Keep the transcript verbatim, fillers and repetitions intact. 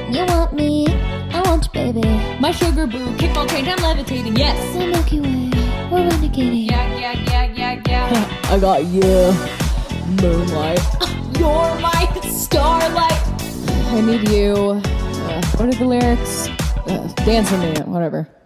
You want me, I want you, baby. My sugar boo, kickball change, I'm levitating, yes. The Milky Way, we're renegading. Yeah, yeah, yeah, yeah, yeah. I got you, moonlight. You're my starlight. I need you. Uh, what are the lyrics? Uh, dance with me, whatever.